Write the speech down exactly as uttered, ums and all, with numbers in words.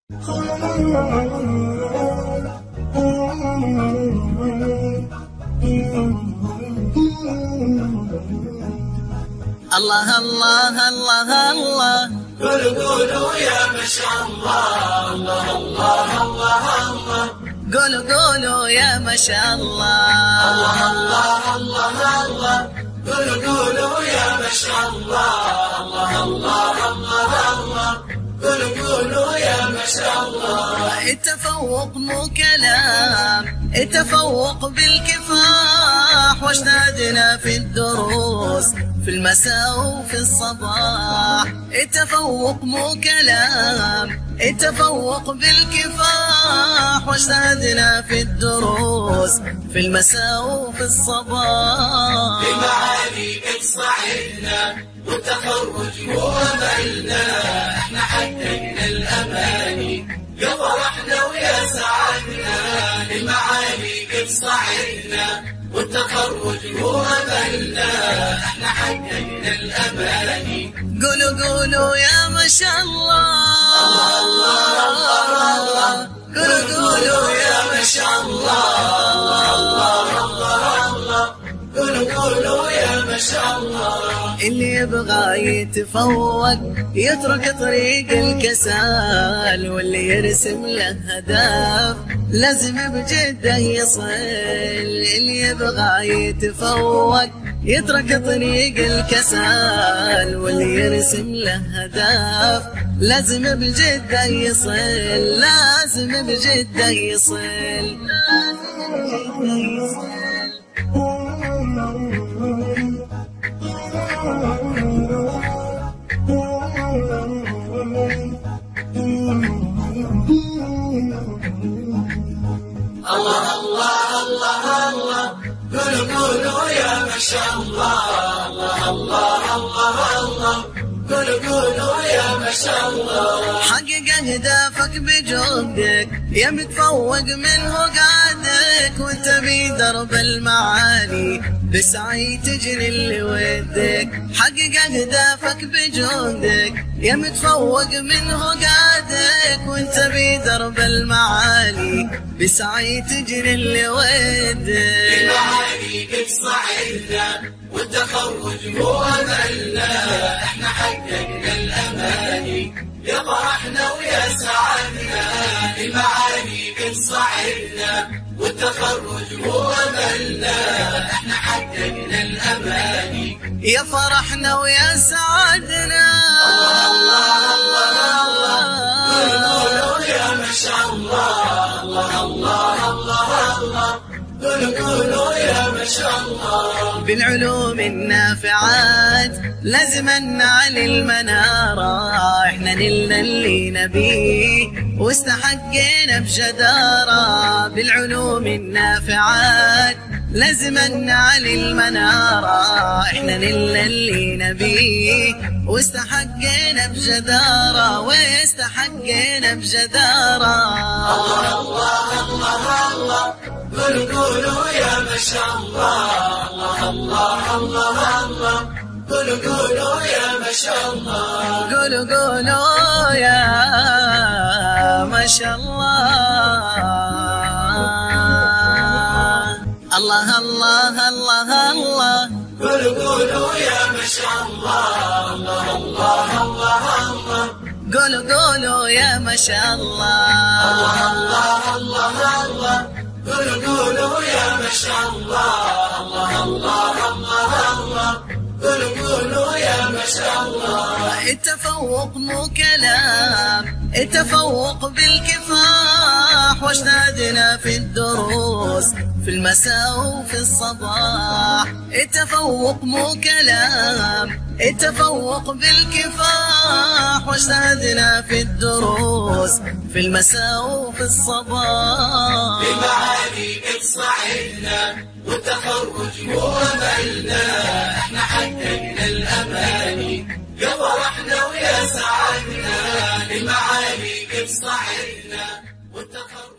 الله الله الله الله قولوا قولوا يا ما شاء الله. الله الله الله الله قولوا قولوا يا ما شاء الله. الله الله الله الله قولوا قولوا يا ما شاء الله. الله الله الله الله قولوا قولوا يا ما شاء الله. التفوق مو كلام، التفوق بالكفاح، واجتهدنا في الدروس في المساء وفي الصباح. التفوق مو كلام، التفوق بالكفاح، واجتهدنا في الدروس في المساء وفي الصباح. بمعاليك صعدنا والتخرج هو أملنا، احنا حققنا الأماني يا فرحنا ويا سعدنا. بمعاليك صعدنا والتخرج هو أملنا، احنا حققنا الأماني. قولوا قولوا يا ما شاء الله. الله الله الله قولوا قولوا يا ما شاء الله. الله الله الله قولوا قولوا يا ما شاء الله. اللي يبغى يتفوق يترك طريق الكسال، واللي يرسم له هدف لازم بجده يصل. اللي يبغى يتفوق يترك طريق الكسال، واللي يرسم له هدف لازم بجده يصل. لازم بجده يصل. لازم بجده يصل. الله الله الله الله قولوا قولوا يا ما شاء الله. الله الله الله الله قولوا قولوا يا ما شاء الله. حقق اهدافك بجهدك يا متفوق منه قعدك، وانت بدرب المعالي بسعي تجري اللي ودك. حقق اهدافك بجهدك يا متفوق منه قعدك، وانت بدرب المعالي بسعي تجري اللي ودك. بمعاليك صعدنا والتخرج هو أملنا، احنا حققنا الأماني يا فرحنا ويا سعدنا. بمعاليك صعدنا والتخرج هو أملنا، احنا حققنا الأماني يا فرحنا ويا سعدنا. الله الله الله قولوا قولوا يا ما شاء الله. الله الله الله الله قولوا قولوا يا ما شاء الله. بالعلوم النافعات لازم نعلي المنارة، احنا نلنا اللي نبيه واستحقينا بجدارة. بالعلوم النافعات لازم نعلي المنارة، احنا نلنا اللي نبيه واستحقينا بجدارة. واستحقينا بجدارة. الله الله الله الله قولوا قولوا يا ما شاء الله. الله الله الله الله قولوا قولوا يا ما شاء الله. قولوا قولوا يا ما شاء الله. الله الله الله الله قولوا قولوا يا ما شاء الله. الله الله الله الله قولوا قولوا يا ما شاء الله. الله الله الله الله قولوا قولوا يا ما شاء الله. الله الله الله الله قولوا قولوا يا ما شاء الله. التفوق مو كلام، التفوق بالكفاح، واجتهدنا في الدروس في المساء وفي الصباح. التفوق مو كلام، التفوق بالكفاح، واجتهدنا في الدروس في المساء وفي الصباح. بمعاليك صعدنا والتخرج هو أملنا، احنا حققنا الأماني يا فرحنا ويا سعدنا. بمعاليك صعدنا والتخرج